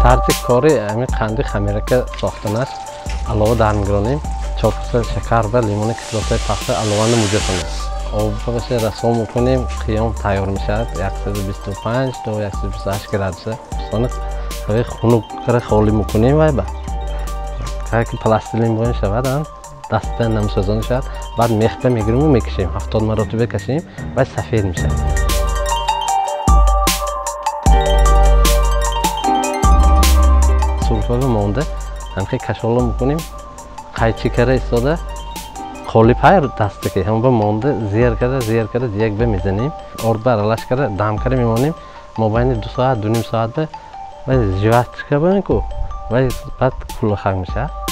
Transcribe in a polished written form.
طرز کاری همین قند خمیرک ساختن است. علاوه در میگرانیم 4 شکر و لیمون کیسلات پخته علاوه موجود است. آب بشه رسم میکنیم قیام تیار میشه 125 تا 128 گرادس. دوستان خیلی خنک کار خالی میکنیم و بعد که پلاستیلین باید شود دست نمیسازن شد بعد میخته میگیریم و میکشیم 70 مرتبه کشیم و سفید میشه. سرفه مونده همخی کشاله میکنیم قیچی کره ایستاده خالی پایر دسته که هم به مونده زیر کرده یک به میزنیم ارد برالش کرده دم کرده میمانیم مابین 2 ساعت 2.5 ساعت به و جوات که باید کو و بعد کل خرگ میشه.